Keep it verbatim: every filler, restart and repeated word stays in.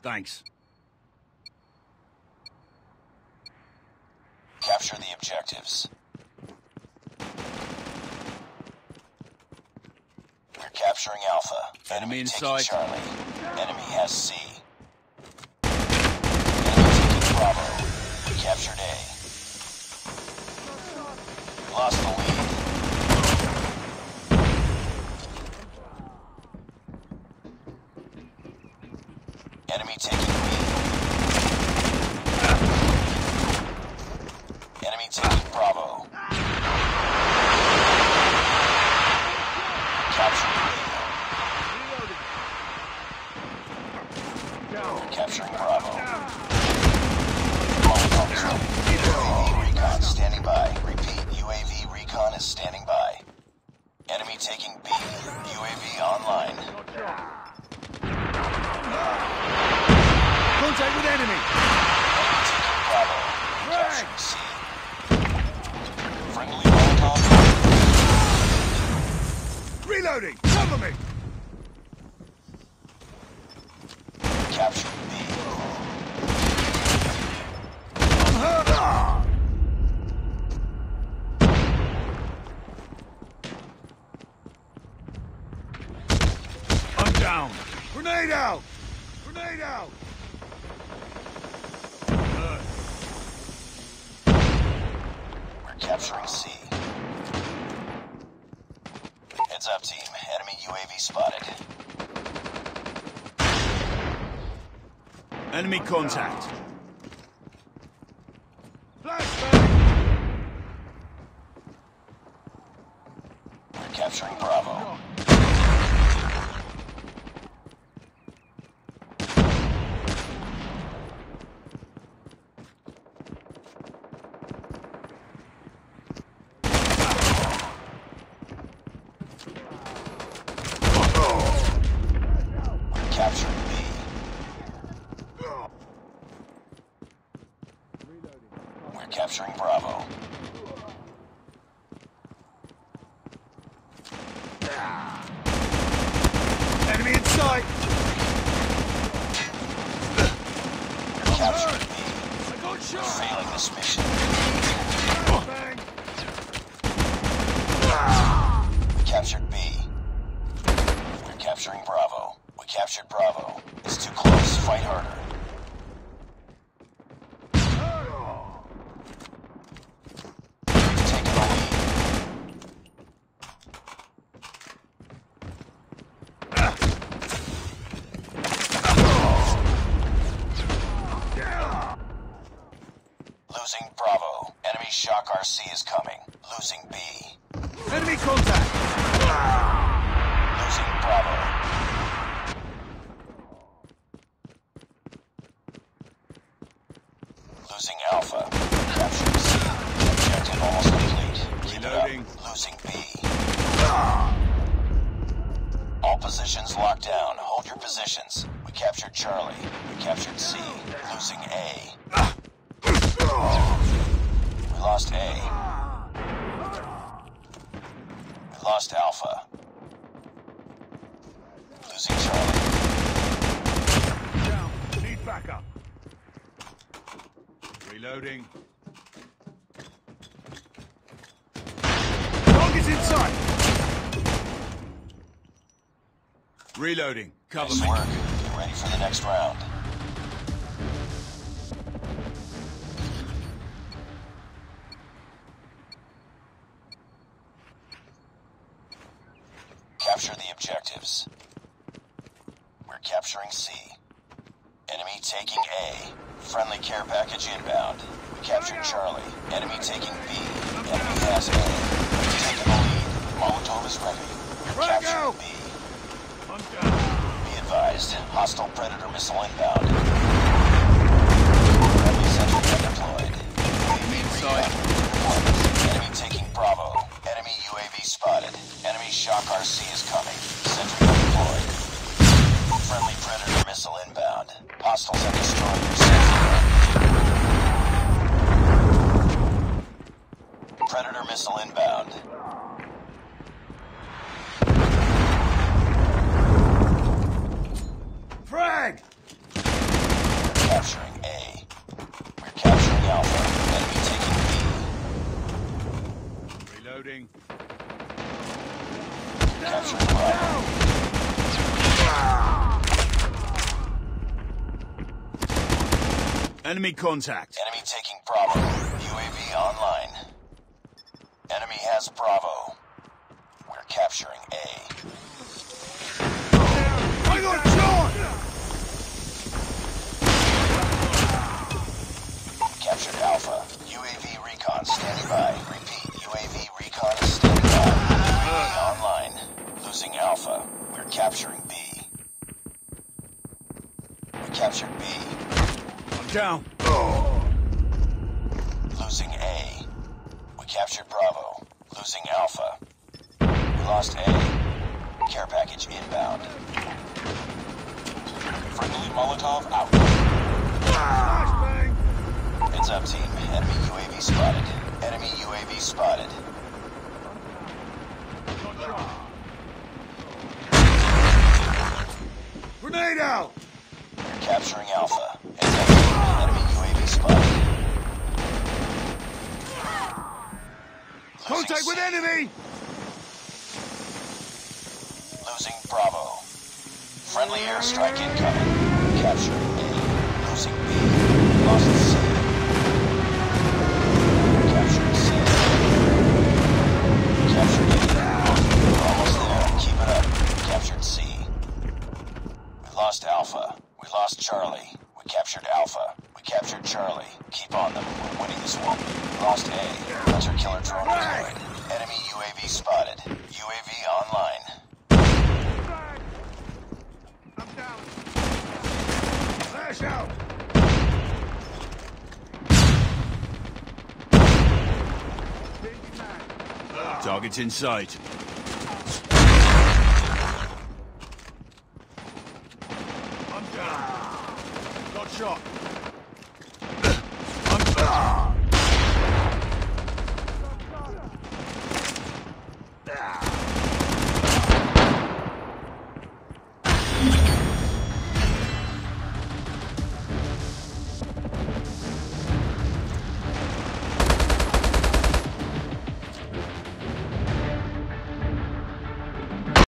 Thanks. Capture the objectives. We're capturing Alpha. Enemy in taking sight. Charlie. Enemy has C. Enemy taking Bravo. We captured A. We lost the lead. Enemy taking B. Enemy taking Bravo. Capturing B. We're capturing Bravo. Molotov is ready. U A V recon standing by. Repeat, U A V recon is standing by. Enemy taking B. U A V online. Contact with enemy! Enemy taking Bravo. Capturing C. Friendly Molotov. Reloading! Cover me! Capturing B. I'm down! Grenade out! Grenade out! We're capturing C. Heads up, team. Enemy U A V spotted. Enemy contact. Flashbang! We're capturing Bravo. We're capturing B. We're capturing Bravo. Enemy in sight! We're capturing B. I got We're shot! failing this mission. Bang! We captured B. We're capturing Bravo. We captured Bravo. It's too close. Fight harder. We've taken the lead. Losing Bravo. Enemy shock R C is coming. Losing B. Enemy contact! Losing Bravo. Losing Alpha. Capturing C. Objective almost complete. Keep it up. Reloading. Losing B. All positions locked down. Hold your positions. We captured Charlie. We captured C. Losing A. We lost A. We lost Alpha. Losing Charlie. Down. Need backup. Reloading. Target's in sight! Reloading. Cover Nice me. work. Get ready for the next round. Capture the objectives. We're capturing C. Enemy taking A. Friendly care package inbound. We captured Charlie. Enemy taking B. Enemy has A. We've taken the lead. Molotov is ready. We're Frag capturing out! B. I'm down. Be advised. Hostile Predator missile inbound. Friendly sentry gun deployed. U A V Inside. deployment. Enemy taking Bravo. Enemy U A V spotted. Enemy shock R C is coming. Sentry gun deployed. Friendly Predator missile inbound. Hostiles have destroyed your sentry gun. Predator missile inbound. Frag! Reloading. Capturing Bravo. Enemy contact. Enemy taking Bravo. U A V online. Enemy has Bravo. We're capturing A. I got shot! Captured Alpha. U A V recon standing by. Repeat, U A V recon is standing by. U A V online. Losing Alpha. We're capturing B. We captured B. I'm down. Losing A. We captured Bravo. Losing Alpha. We lost A. Care package inbound. Friendly Molotov out. Flashbang! Heads up, team. Enemy U A V spotted. Enemy U A V spotted. Grenade out! We're capturing Alpha. Heads up, team. Enemy U A V spotted. Losing Contact with C. enemy! Losing Bravo. Friendly airstrike incoming. Capturing A. Losing B. Lost C. Captured C. Captured A. We're almost there. Keep it up. Captured C. We lost Alpha. We lost Charlie. We captured Alpha. We captured Charlie. Keep on them. We're winning this one. Lost A. Hunter killer drone deployed. Enemy U A V spotted. U A V online. I'm down. Flash out! Target's in sight. I'm down. Got shot.